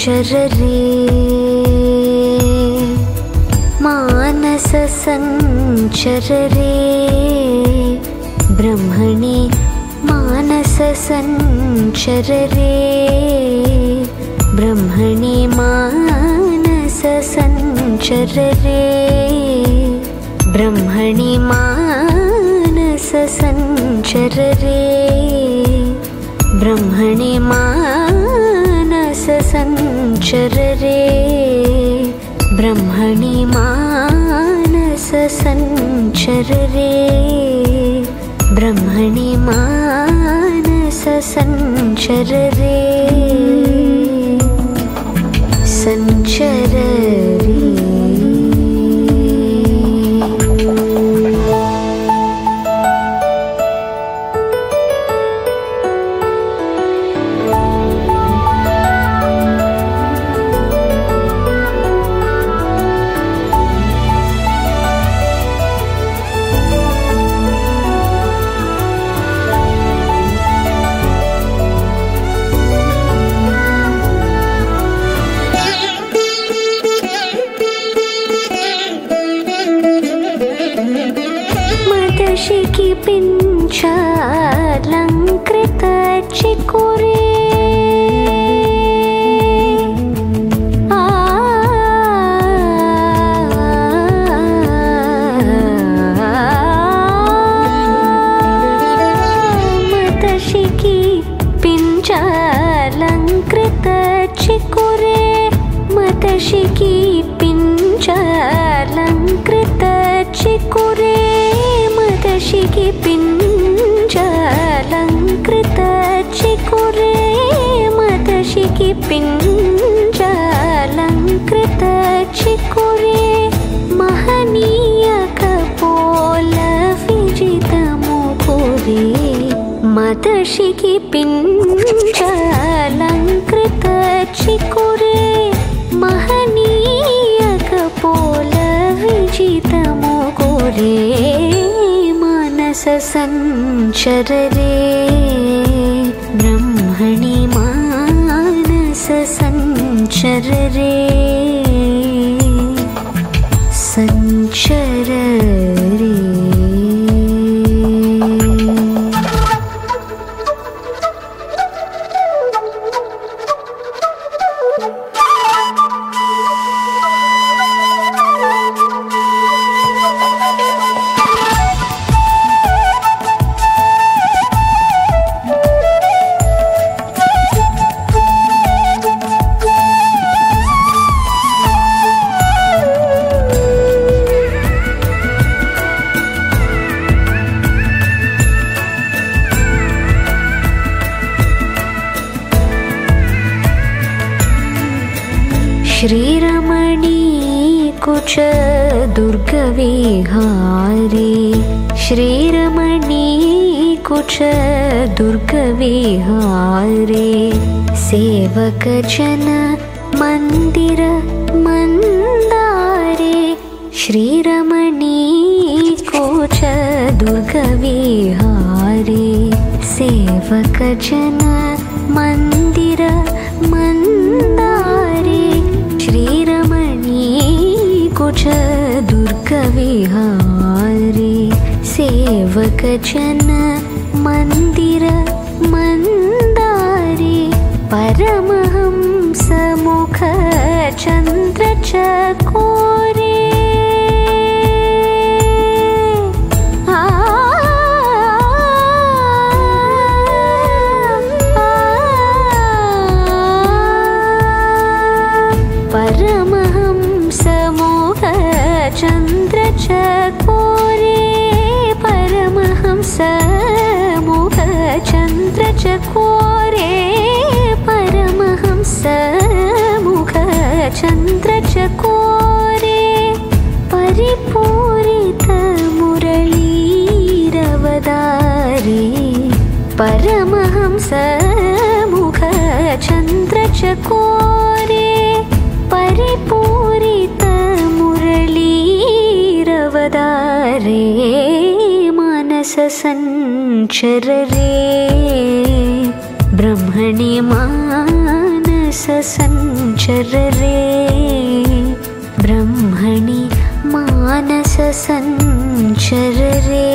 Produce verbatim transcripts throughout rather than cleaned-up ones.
संचर रे मानस संचर रे ब्रह्मणि मानस संचर रे ब्रह्मणि मानस संचर रे ब्रह्मणि मानस संचर रे ब्रह्मणि मानस संचर रे ब्रह्मणि मानस संचर रे ब्रह्मणि मानस संचर रे संचर रे। मदशिकी पिञ्चालङ्कृत चिकुरे मदशिकी पिञ्चालङ्कृत चिकुरे मदशिकी पिञ्चालङ्कृत चिकुरे मदशिकी पिञ्जालङ्कृत चिकुरे मदशिकी पिञ्जालङ्कृत चिकुरे महनीय कपोल विजित मुकुरे मदशिकी पिञ्जालङ्कृत चिकुरे महनीय कपोल विजित मुकुरे मानस संचर रे ब्रह्मणि मानस संचर रे संचर रे। श्रीरमणी कुच दुर्ग विहारे श्रीरमणी कुच दुर्ग विहारे सेवक जन मंदिर मंदारे श्रीरमणी कुच दुर्ग विहारे सेवक जन मंदिर मंदारे श्रीरमणी कुच दुर्ग विहारे सेवक जन मंदिर मंदारे परमहंस मुख चंद्र चकोरे परमहंस मुख चंद्र चकोरे परमहंस मुख चंद्र चकोरे परमहंस मुख चंद्र चकोरे परिपूरित मुरलीरवदारे परमहंस मुख चंद्र चकोरे परिपूरित मुरलीरवदारे मानस संचर रे ब्रह्मणि मानस मानस संचर रे ब्रह्मणि मानस संचर रे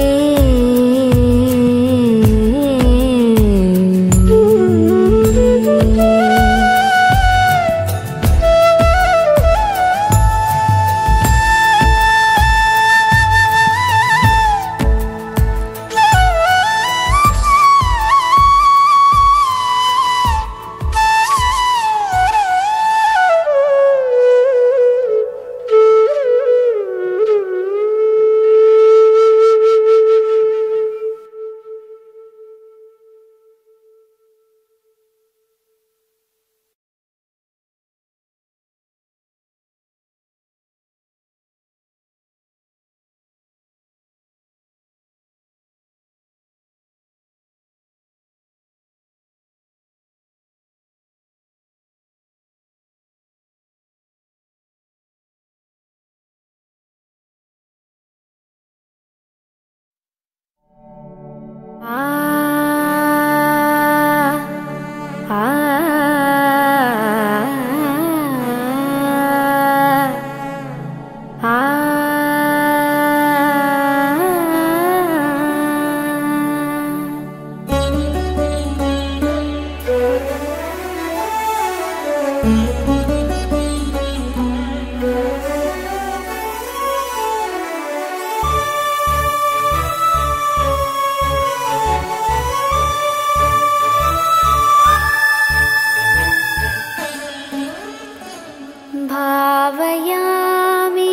भावयामि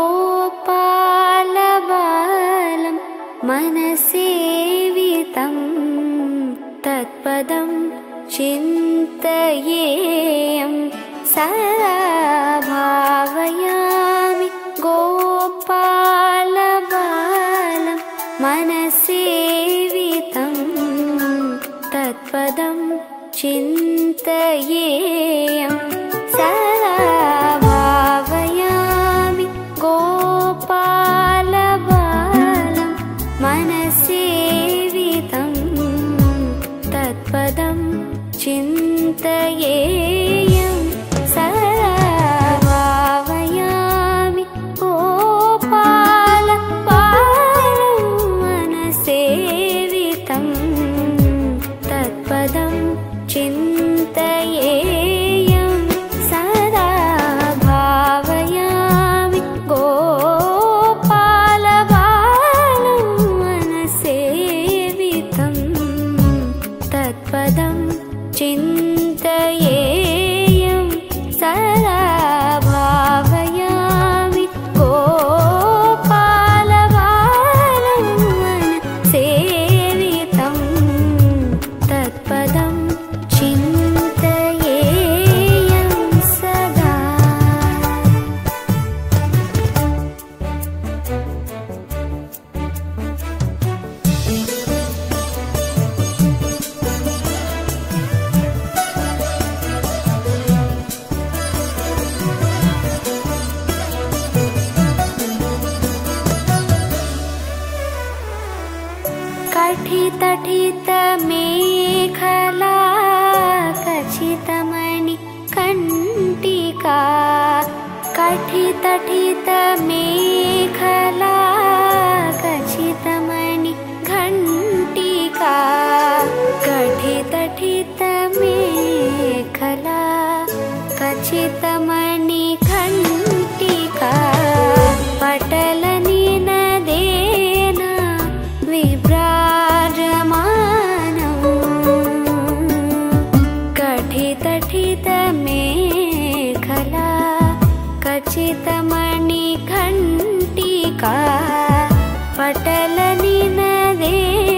गोपालबालं मनसेवितं तत्पदं चिन्तयेयं सदा भावयामि गोपालबालं मनसेवितं तत्पदं चिन्तयेयं सदा भावयामि गोपालबालं मनसेवितं तत्पदं चिन्तयेयं सदा भावयामि गोपालबालं मनसेवितं तत्पदं चिन्तयेयं सदा भावयामि गोपालबालं मनसेवितं तत्पदं चिन्तयेयं सदा भावयामि गोपालबालं मनसेवितं तत्पदं चिन्तयेयं सदा। कठितठित मेखला कचितमणि कण्टिका कठितठित मेखला कचितमणि घण्टिका कठितठित मेखला कचितमणि घण्टिका पटलनिनदेन विभ्राजमानं कठितठित मेखला कचितमणि घण्टिका पटलनिनदेन